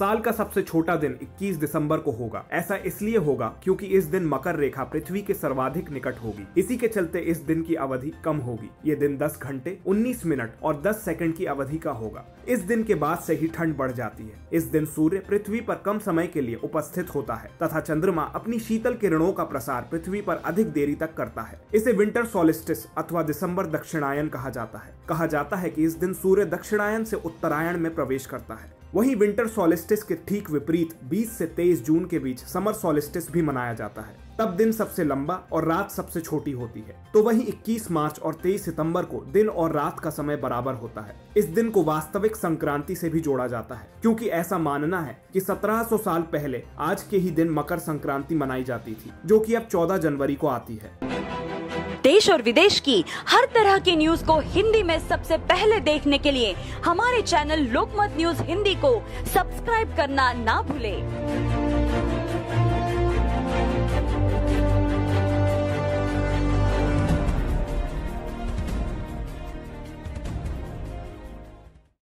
साल का सबसे छोटा दिन 21 दिसंबर को होगा। ऐसा इसलिए होगा क्योंकि इस दिन मकर रेखा पृथ्वी के सर्वाधिक निकट होगी। इसी के चलते इस दिन की अवधि कम होगी। ये दिन 10 घंटे 19 मिनट और 10 सेकंड की अवधि का होगा। इस दिन के बाद से ही ठंड बढ़ जाती है। इस दिन सूर्य पृथ्वी पर कम समय के लिए उपस्थित होता है तथा चंद्रमा अपनी शीतल किरणों का प्रसार पृथ्वी पर अधिक देरी तक करता है। इसे विंटर सोलिस्टिस अथवा दिसंबर दक्षिणायन कहा जाता है। कहा जाता है कि इस दिन सूर्य दक्षिणायन से उत्तरायण में प्रवेश करता है। वहीं विंटर सोलिस्टिस के ठीक विपरीत 20 से 23 जून के बीच समर सोलिस्टिस भी मनाया जाता है। तब दिन सबसे लंबा और रात सबसे छोटी होती है। तो वहीं 21 मार्च और 23 सितंबर को दिन और रात का समय बराबर होता है। इस दिन को वास्तविक संक्रांति से भी जोड़ा जाता है क्योंकि ऐसा मानना है कि 1700 साल पहले आज के ही दिन मकर संक्रांति मनाई जाती थी, जो कि अब 14 जनवरी को आती है। देश और विदेश की हर तरह की न्यूज को हिंदी में सबसे पहले देखने के लिए हमारे चैनल लोकमत न्यूज हिंदी को सब्सक्राइब करना ना भूलें।